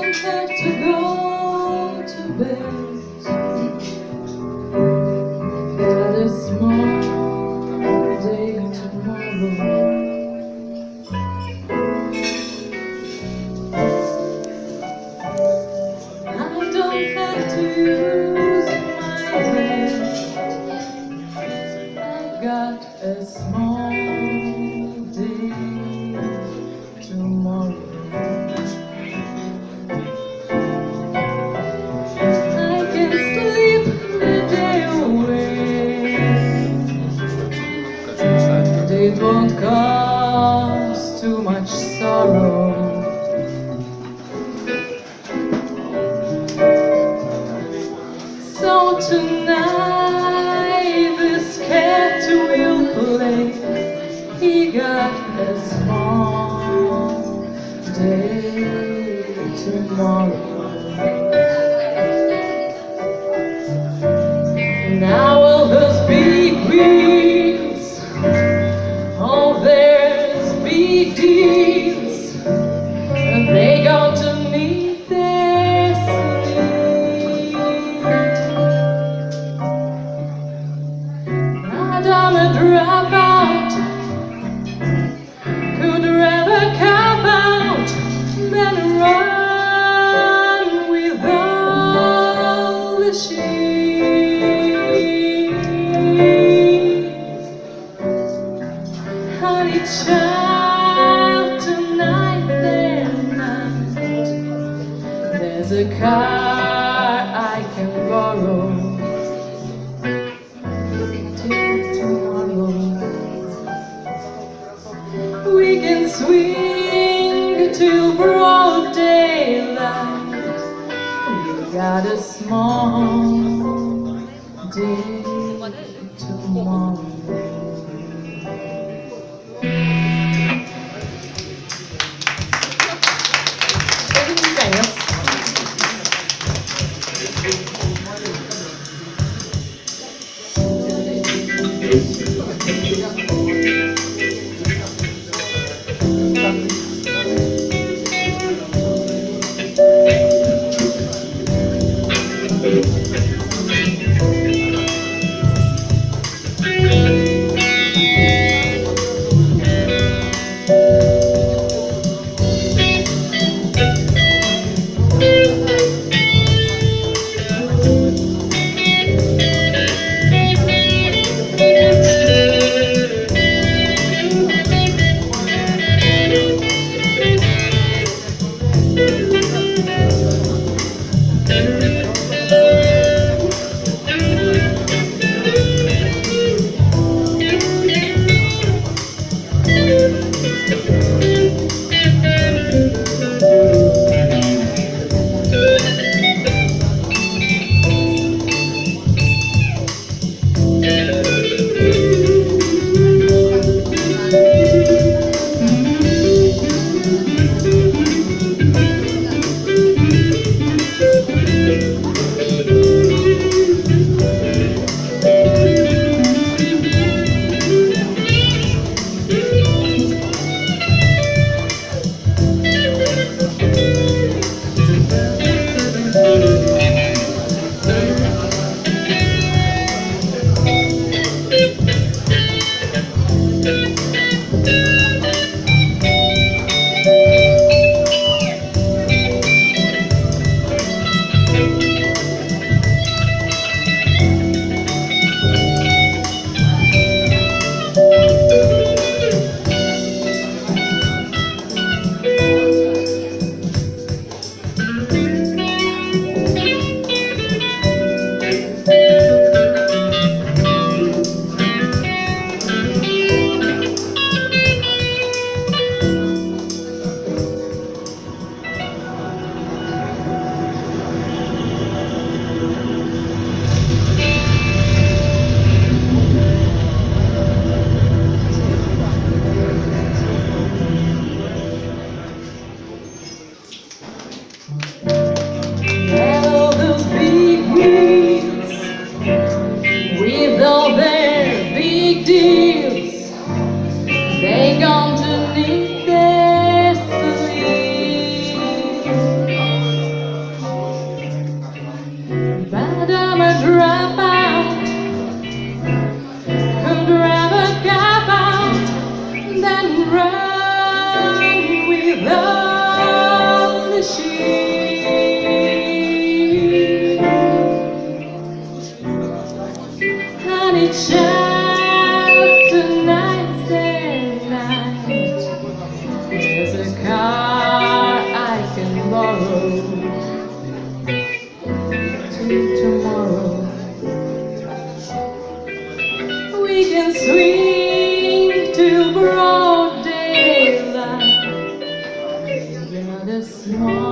have to go to bed. Got a small day tomorrow. I don't have to use my head. I've got a small day tomorrow. I can sleep the day away, and it won't cause too much sorrow. So tonight this cat will play. He got a small day tomorrow. Now all those big wheels, all there's big deals, and they got to meet their sleep. I'm a dropout, could rather cap out than run with all the sheep. Honey child, tonight and night, there's a car I can borrow till tomorrow. We can swing till broad daylight. We got a small day tomorrow. till tomorrow. We can swing till broad daylight. Yeah, the small